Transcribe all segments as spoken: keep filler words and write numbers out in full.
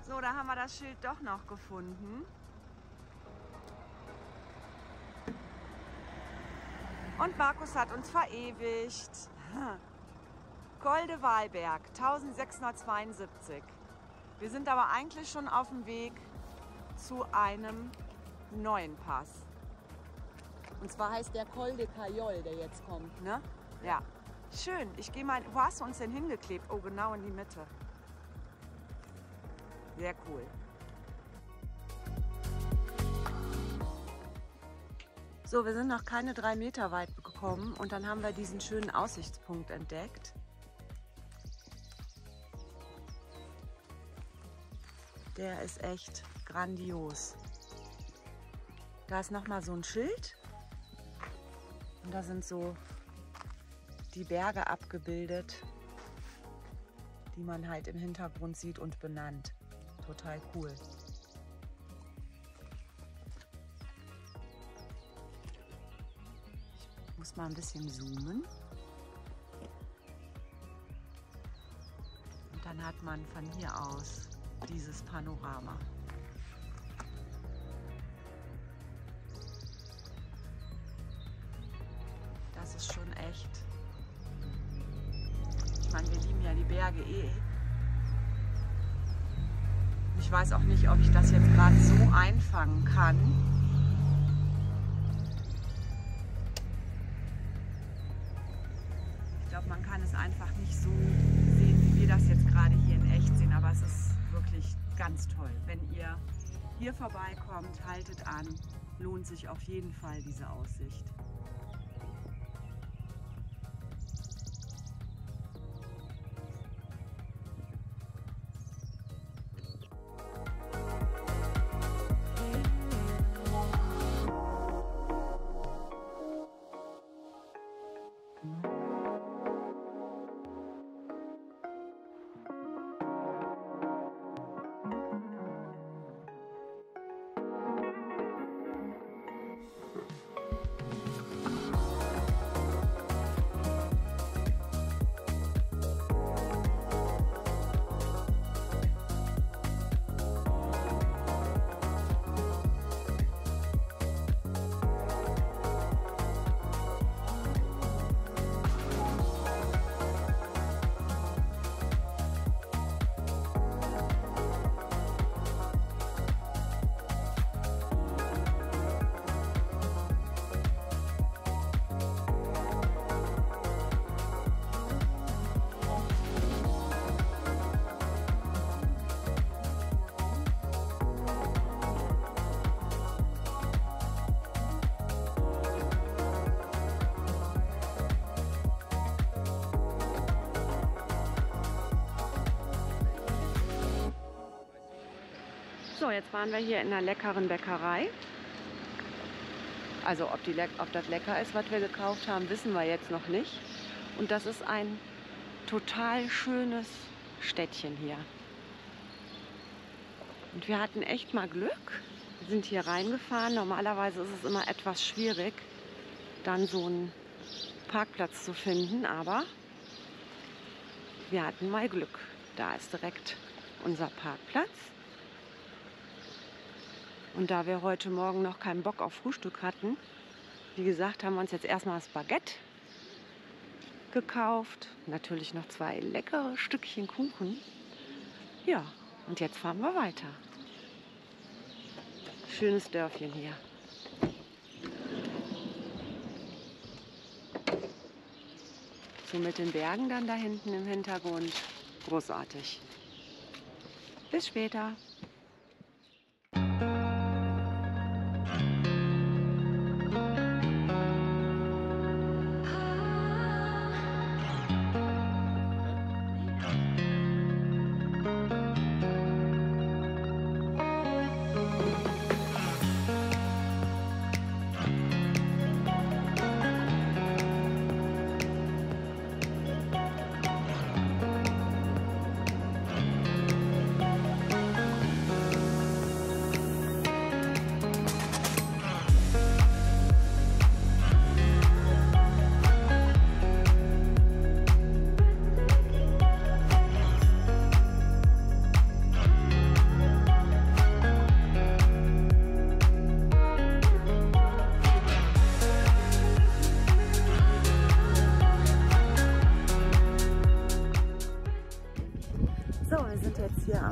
So, da haben wir das Schild doch noch gefunden. Und Markus hat uns verewigt. Golde-Walberg, eintausendsechshundertzweiundsiebzig. Wir sind aber eigentlich schon auf dem Weg zu einem neuen Pass. Und zwar heißt der Col de Cayol, der jetzt kommt, ne? Ja. Schön. Ich gehe mal. Wo hast du uns denn hingeklebt? Oh, genau in die Mitte. Sehr cool. So, wir sind noch keine drei Meter weit gekommen und dann haben wir diesen schönen Aussichtspunkt entdeckt. Der ist echt grandios. Da ist noch mal so ein Schild und da sind so die Berge abgebildet, die man halt im Hintergrund sieht und benannt. Total cool. Ich muss mal ein bisschen zoomen. Und dann hat man von hier aus dieses Panorama. Das ist schon echt. Ich meine, wir lieben ja die Berge eh. Ich weiß auch nicht, ob ich das jetzt gerade so einfangen kann. Ich glaube, man kann es einfach nicht so sehen, wie wir das jetzt gerade hier in echt sehen. Aber es ist wirklich ganz toll. Wenn ihr hier vorbeikommt, haltet an. Lohnt sich auf jeden Fall diese Aussicht. So, jetzt waren wir hier in einer leckeren Bäckerei. Also ob, die, ob das lecker ist, was wir gekauft haben, wissen wir jetzt noch nicht. Und das ist ein total schönes Städtchen hier. Und wir hatten echt mal Glück. Wir sind hier reingefahren. Normalerweise ist es immer etwas schwierig, dann so einen Parkplatz zu finden. Aber wir hatten mal Glück. Da ist direkt unser Parkplatz. Und da wir heute Morgen noch keinen Bock auf Frühstück hatten, wie gesagt, haben wir uns jetzt erstmal das Baguette gekauft. Natürlich noch zwei leckere Stückchen Kuchen. Ja, und jetzt fahren wir weiter. Schönes Dörfchen hier. So mit den Bergen dann da hinten im Hintergrund. Großartig. Bis später.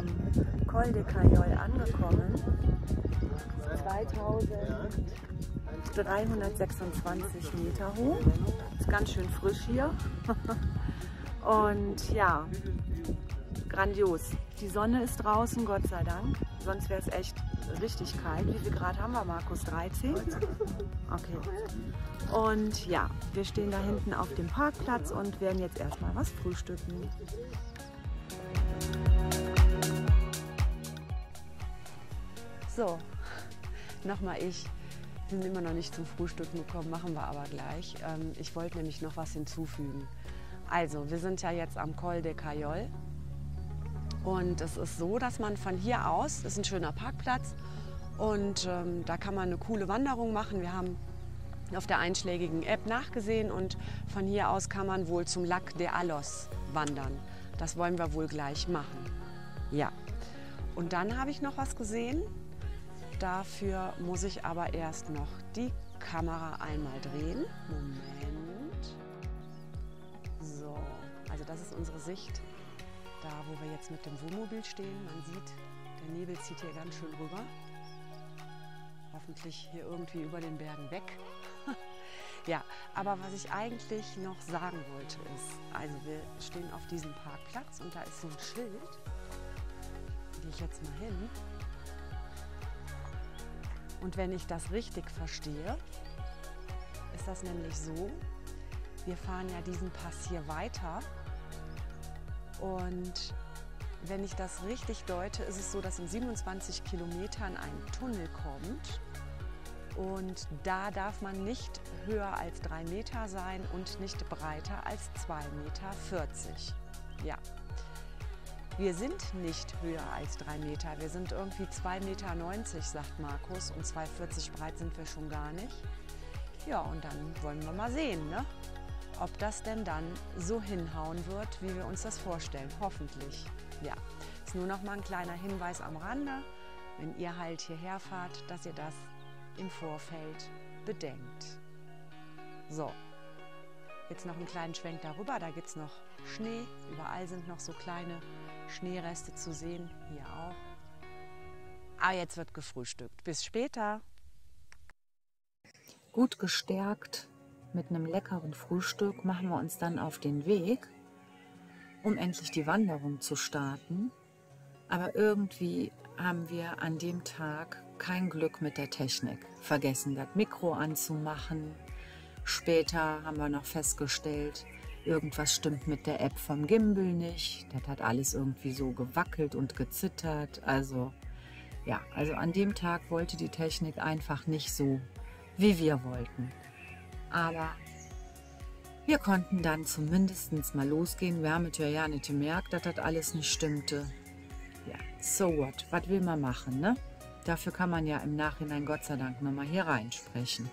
am Col de Caillol angekommen. zweitausenddreihundertsechsundzwanzig Meter hoch. Ist ganz schön frisch hier. Und ja, grandios. Die Sonne ist draußen, Gott sei Dank. Sonst wäre es echt richtig kalt. Wie viel Grad haben wir, Markus? dreizehn? Okay. Und ja, wir stehen da hinten auf dem Parkplatz und werden jetzt erstmal was frühstücken. So, nochmal ich. Wir sind immer noch nicht zum Frühstücken gekommen, machen wir aber gleich. Ähm, ich wollte nämlich noch was hinzufügen. Also, wir sind ja jetzt am Col de Caillol. Und es ist so, dass man von hier aus, das ist ein schöner Parkplatz, und ähm, da kann man eine coole Wanderung machen. Wir haben auf der einschlägigen App nachgesehen und von hier aus kann man wohl zum Lac de Alos wandern. Das wollen wir wohl gleich machen. Ja. Und dann habe ich noch was gesehen. Dafür muss ich aber erst noch die Kamera einmal drehen. Moment. So, also das ist unsere Sicht. Da, wo wir jetzt mit dem Wohnmobil stehen. Man sieht, der Nebel zieht hier ganz schön rüber. Hoffentlich hier irgendwie über den Bergen weg. Ja, aber was ich eigentlich noch sagen wollte ist, also wir stehen auf diesem Parkplatz und da ist so ein Schild. Gehe ich jetzt mal hin. Und wenn ich das richtig verstehe, ist das nämlich so, wir fahren ja diesen Pass hier weiter. Und wenn ich das richtig deute, ist es so, dass in siebenundzwanzig Kilometern ein Tunnel kommt. Und da darf man nicht höher als drei Meter sein und nicht breiter als zwei Meter vierzig. Ja. Wir sind nicht höher als drei Meter. Wir sind irgendwie zwei Meter neunzig, sagt Markus. Und zwei Meter vierzig breit sind wir schon gar nicht. Ja, und dann wollen wir mal sehen, ne? Ob das denn dann so hinhauen wird, wie wir uns das vorstellen. Hoffentlich. Ja, ist nur noch mal ein kleiner Hinweis am Rande, wenn ihr halt hierher fahrt, dass ihr das im Vorfeld bedenkt. So, jetzt noch einen kleinen Schwenk darüber. Da gibt es noch Schnee. Überall sind noch so kleine Schneereste zu sehen. Hier auch. Ah, jetzt wird gefrühstückt. Bis später. Gut gestärkt. Mit einem leckeren Frühstück machen wir uns dann auf den Weg, um endlich die Wanderung zu starten. Aber irgendwie haben wir an dem Tag kein Glück mit der Technik. Vergessen, das Mikro anzumachen. Später haben wir noch festgestellt, irgendwas stimmt mit der App vom Gimbal nicht. Das hat alles irgendwie so gewackelt und gezittert. Also ja, also an dem Tag wollte die Technik einfach nicht so, wie wir wollten. Aber wir konnten dann zumindest mal losgehen. Wir haben ja ja nicht gemerkt, dass das alles nicht stimmte. Ja, so what? Was will man machen, ne? Dafür kann man ja im Nachhinein Gott sei Dank nochmal hier reinsprechen.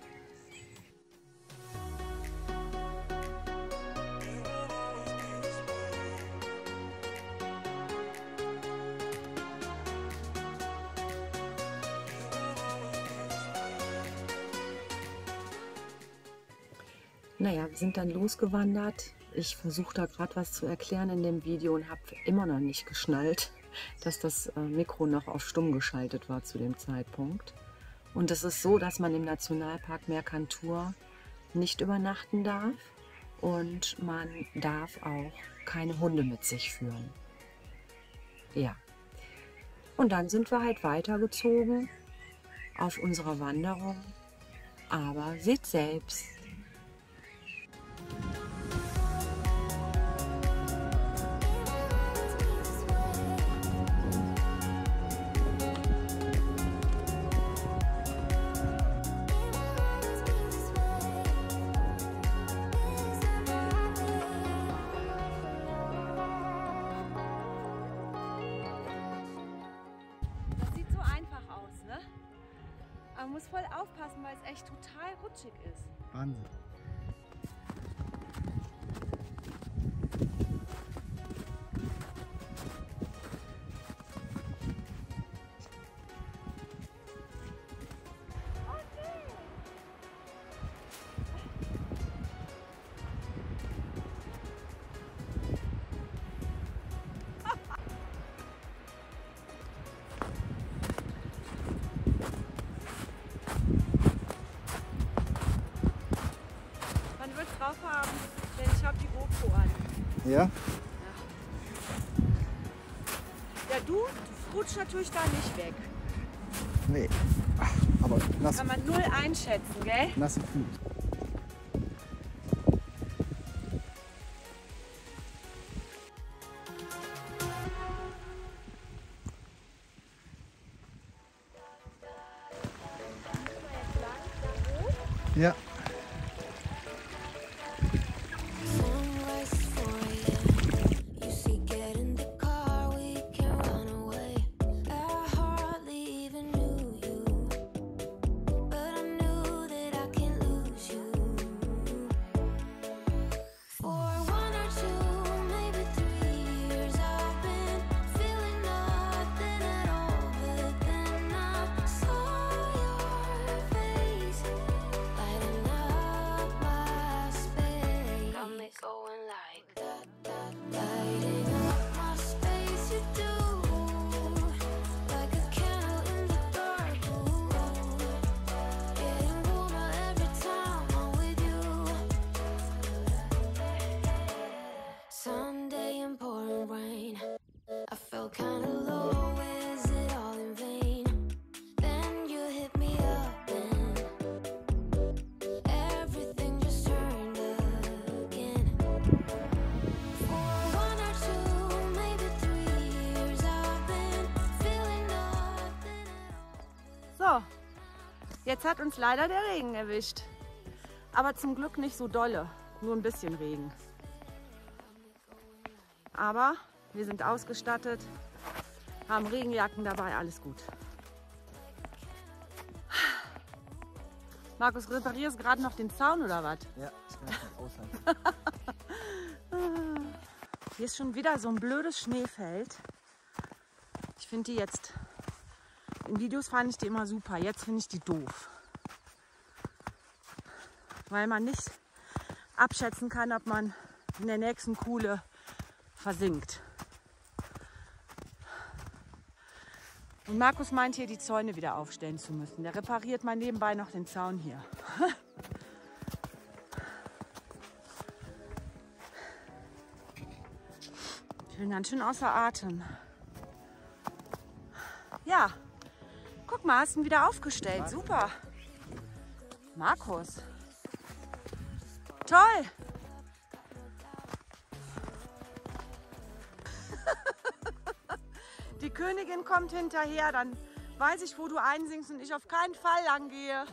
Naja, wir sind dann losgewandert. Ich versuche da gerade was zu erklären in dem Video und habe immer noch nicht geschnallt, dass das äh, Mikro noch auf stumm geschaltet war zu dem Zeitpunkt. Und es ist so, dass man im Nationalpark Mercantour nicht übernachten darf und man darf auch keine Hunde mit sich führen. Ja. Und dann sind wir halt weitergezogen auf unserer Wanderung. Aber seht selbst. Man muss voll aufpassen, weil es echt total rutschig ist. Wahnsinn. drauf haben, denn ich habe die GoPro an. Ja? Ja, ja du, du rutscht natürlich da nicht weg. Nee. Ach, aber nass. Kann man null einschätzen, gell? Nasse Füße. Ja. So, jetzt hat uns leider der Regen erwischt. Aber zum Glück nicht so dolle, nur ein bisschen Regen. Aber wir sind ausgestattet, haben Regenjacken dabei, alles gut. Markus, reparierst gerade noch den Zaun oder was? Ja, ich kann das nicht aushalten. Hier ist schon wieder so ein blödes Schneefeld. Ich finde die jetzt, in Videos fand ich die immer super, jetzt finde ich die doof. Weil man nicht abschätzen kann, ob man in der nächsten Kuhle versinkt. Und Markus meint hier, die Zäune wieder aufstellen zu müssen. Der repariert mal nebenbei noch den Zaun hier. Ich bin ganz schön außer Atem. Ja, guck mal, hast ihn wieder aufgestellt. Super. Markus. Toll. Die Königin kommt hinterher, dann weiß ich, wo du einsingst und ich auf keinen Fall lang gehe.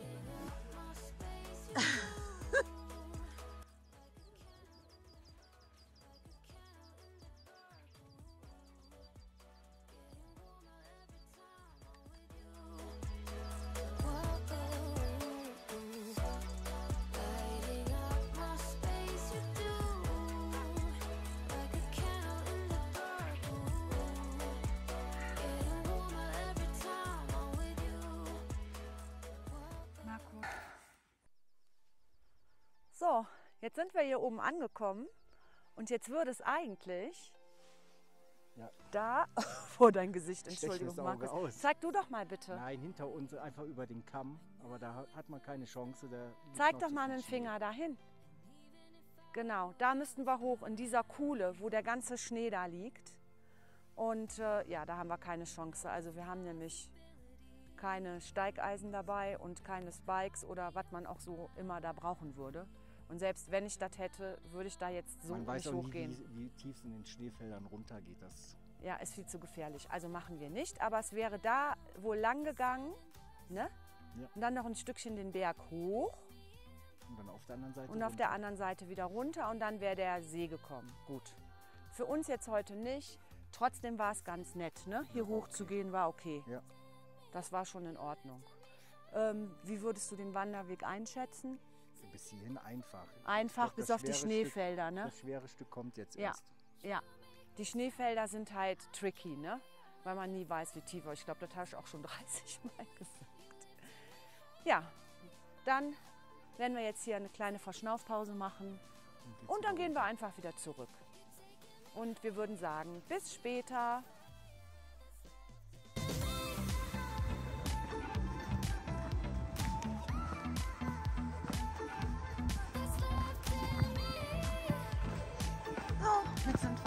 So, jetzt sind wir hier oben angekommen und jetzt würde es eigentlich Ja. da vor dein Gesicht, Stech Entschuldigung, das Auge Markus. aus. Zeig du doch mal bitte. Nein, hinter uns einfach über den Kamm, aber da hat man keine Chance. Da Zeig noch doch zu mal viel mit dem Schnee. Finger dahin. Genau, da müssten wir hoch in dieser Kuhle, wo der ganze Schnee da liegt. Und äh, ja, da haben wir keine Chance. Also wir haben nämlich keine Steigeisen dabei und keine Spikes oder was man auch so immer da brauchen würde. Und selbst wenn ich das hätte, würde ich da jetzt so Man weiß nicht auch nie, hochgehen. wie, wie tief es in den Schneefeldern runtergeht. Das Ja, ist viel zu gefährlich. Also machen wir nicht. Aber es wäre da wohl lang gegangen, ne? Ja. Und dann noch ein Stückchen den Berg hoch und dann auf der anderen Seite. und auf runter. der anderen Seite wieder runter und dann wäre der See gekommen. Gut. Für uns jetzt heute nicht. Trotzdem war es ganz nett, ne? Hier Ja, hoch okay. zu gehen war okay. Ja. Das war schon in Ordnung. Ähm, wie würdest du den Wanderweg einschätzen? Bis hierhin einfach. Einfach Ich glaub, bis das auf die schwere Schneefelder, Stück, ne? Das schwere Stück kommt jetzt Ja. erst. Ja, die Schneefelder sind halt tricky, ne? Weil man nie weiß, wie tief. Ich glaube, das habe ich auch schon dreißig Mal gesagt. Ja, dann werden wir jetzt hier eine kleine Verschnaufpause machen und dann gehen wir einfach wieder zurück. Und wir würden sagen, bis später.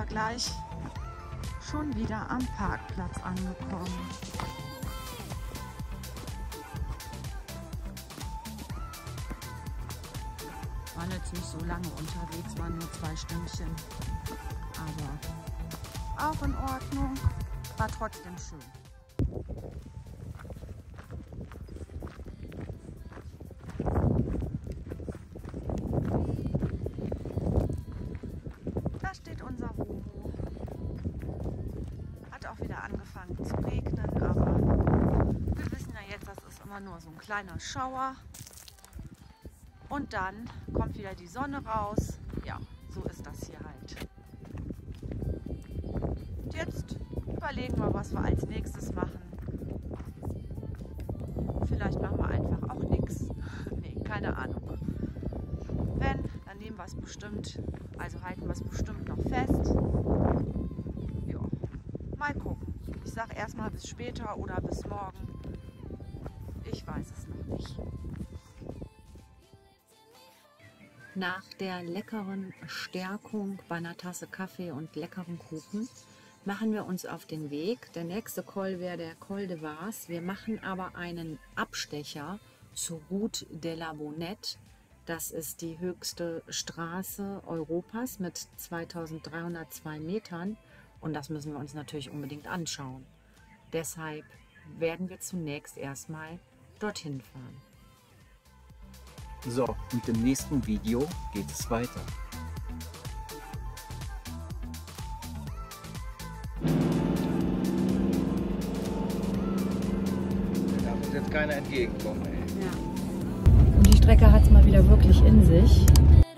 gleich schon wieder am Parkplatz angekommen. Waren jetzt nicht so lange unterwegs, waren nur zwei Stündchen. Aber auch in Ordnung, war trotzdem schön. Da steht unser Womo. Hat auch wieder angefangen zu regnen, aber wir wissen ja jetzt, das ist immer nur so ein kleiner Schauer. Und dann kommt wieder die Sonne raus. Ja, so ist das hier halt. Und jetzt überlegen wir, was wir als nächstes machen. Vielleicht machen wir einfach auch nichts. Nee, keine Ahnung. Wenn, dann nehmen wir es bestimmt, also halten wir es bestimmt noch fest. Ja, mal gucken. Ich sage erstmal bis später oder bis morgen. Ich weiß es noch nicht. Nach der leckeren Stärkung bei einer Tasse Kaffee und leckeren Kuchen machen wir uns auf den Weg. Der nächste Col wäre der Col de Vars. Wir machen aber einen Abstecher zur Route de la Bonnette. Das ist die höchste Straße Europas mit zweitausenddreihundertzwei Metern und das müssen wir uns natürlich unbedingt anschauen. Deshalb werden wir zunächst erstmal dorthin fahren. So, und im nächsten Video geht es weiter. Da muss jetzt keiner entgegenkommen, ey. Ja. Und die Strecke hat es mal wieder wirklich in sich.